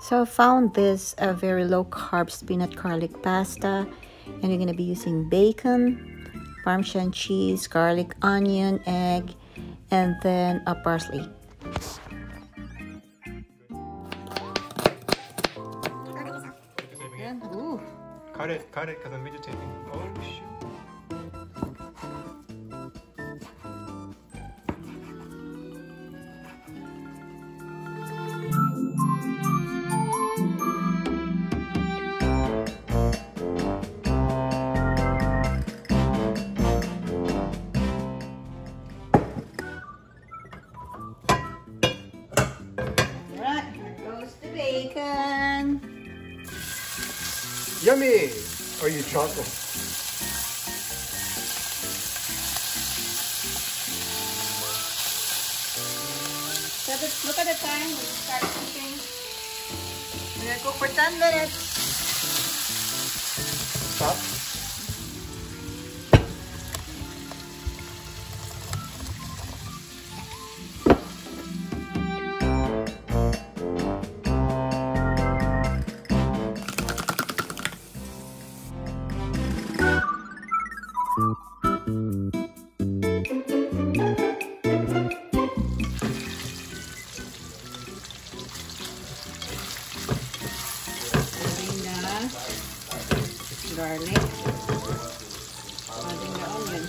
So I found this very low carb spinach garlic pasta, and you're gonna be using bacon, Parmesan cheese, garlic, onion, egg, and then a parsley. Ooh. Cut it, because I'm vegetating. Oh shoot. Alright, here goes the bacon. Yummy! Or you chocolate. So look at the time, we start cooking. We're gonna cook for 10 minutes. Stop. Garlic, adding the onion.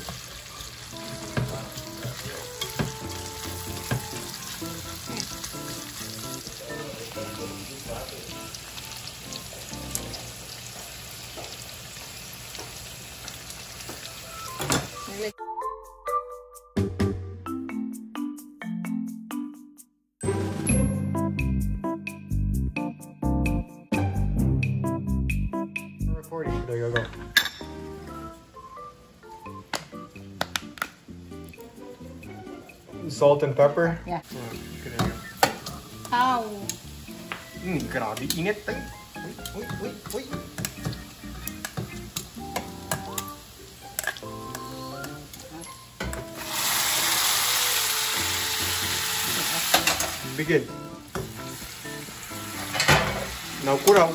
Recording. There you go. Salt and pepper? Yeah. Oh, Ow! grabe init tayo. Uy. Begin. Now kuraw.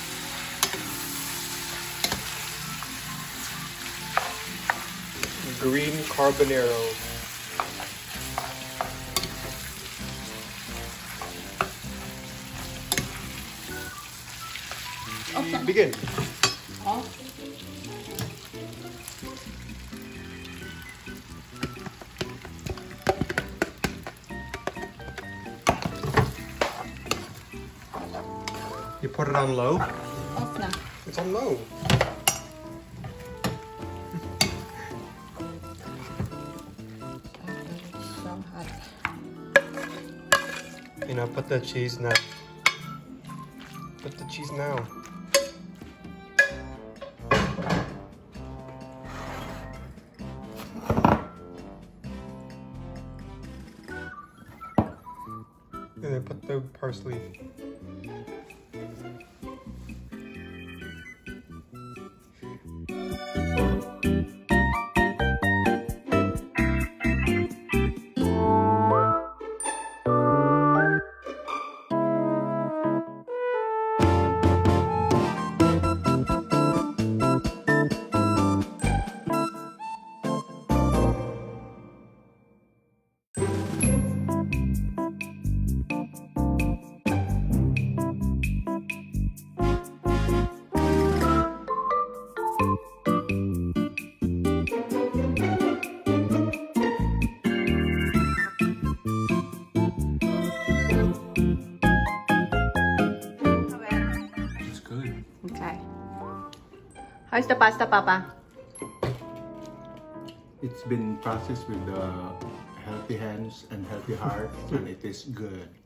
Green carbonara. Begin. Oh. You put it on low? Off na. It's on low. So hot. You know, put the cheese now. Put the cheese now. And then put the parsley. How's the pasta, Papa? It's been processed with healthy hands and healthy heart, and it is good.